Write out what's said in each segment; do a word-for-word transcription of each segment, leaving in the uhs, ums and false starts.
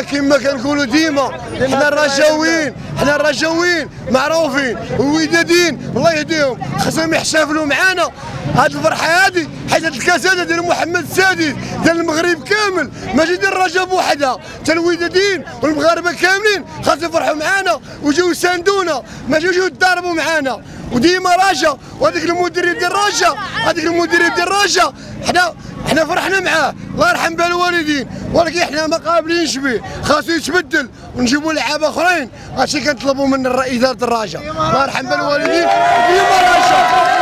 كما كنقولوا ديما حنا الرجاويين حنا الرجاويين معروفين والوداديين الله يهديهم خصهم يحتفلوا معنا هذه الفرحه هذه حيت هذه الكاس هذا ديال محمد السادس ديال المغرب كامل ماشي ديال الرجاء بوحدها، حتى الوداديين والمغاربه كاملين خاصهم يفرحوا معنا ويجيو يساندونا ماشي يجيو يتضاربوا معنا. وديما رجاء وهذيك المدرب ديال الرجاء هذيك المدرب ديال الرجاء حنا حنا فرحنا معاه الله يرحم بها الوالدين، ولكن حنا ما قابلينش به خاصو يتبدل ونجيبوا لعابه اخرين. هادشي كنطلبوا من الرئيس اداره الرجاء الله يرحم بها الوالدين. ديما رجاء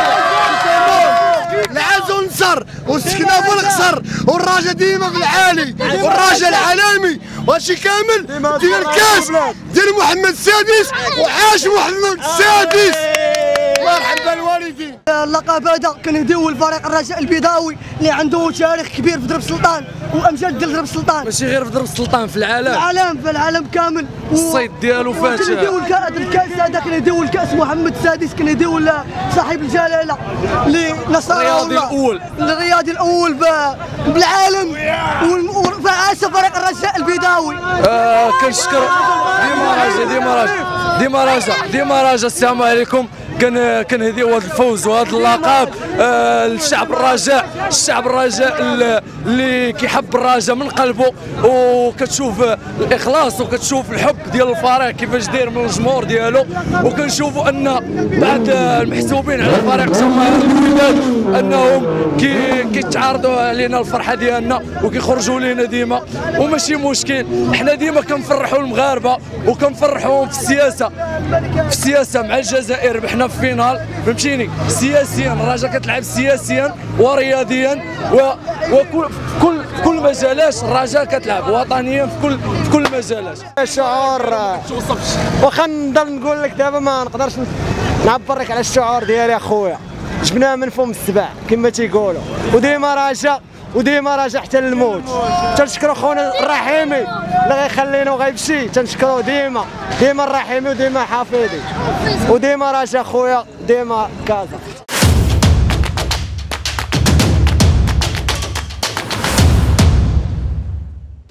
العز والنصر والسكنه والقصر والرجاء ديما في العالي والرجاء العالمي وهادشي كامل ديال الكاس ديال محمد السادس وعاش محمد السادس الله يرحم بها الوالدين. اللقب هذا كنهديوه لفريق الرجاء البيضاوي اللي عنده تاريخ كبير في ضرب السلطان وامجاد ديال ضرب السلطان، ماشي غير في ضرب السلطان في العالم في العالم في العالم كامل. الصيد ديالو فات كنهديو الكاس هذا كنهديو الكاس محمد السادس كنهديو لصاحب الجلاله اللي نصر الرياضي الاول الرياضي الاول بالعالم وفعاش فريق الرجاء البيضاوي. آه كنشكر ديما رجاء ديما رجاء ديما رجاء ديما رجاء. السلام عليكم. كان كنهديو هذا الفوز وهذا اللقب آه للشعب الرجاء، الشعب الرجاء اللي كيحب الرجاء من قلبه وكتشوف الاخلاص وكتشوف الحب ديال الفريق كيفاش داير من الجمهور ديالو، وكنشوفوا ان بعض المحسوبين على الفريق تما الوداد انهم كي كيتعارضوا علينا الفرحه ديالنا وكيخرجوا لينا ديما، وماشي مشكل. حنا ديما كنفرحوا المغاربه وكنفرحوهم في السياسه في السياسه مع الجزائر ربحنا في فينال فهمتيني. سياسيا الرجاء كتلعب سياسيا ورياضيا وكل كل كل مجالات الرجاء كتلعب وطنيا في كل في كل المجالات. الشعور واخا نضل نقول لك دابا ما نقدرش نعبر لك على الشعور ديالي اخويا، جبناه من فم السبع كما تيقولوا، وديما رجاء وديما رجاء حتى للموت. تنشكروا خونا الرحيمي اللي غيخلينا وغيمشي، تنشكروا ديما ديما الرحيمي وديما حفيظي وديما رجاء خويا ديما كازا.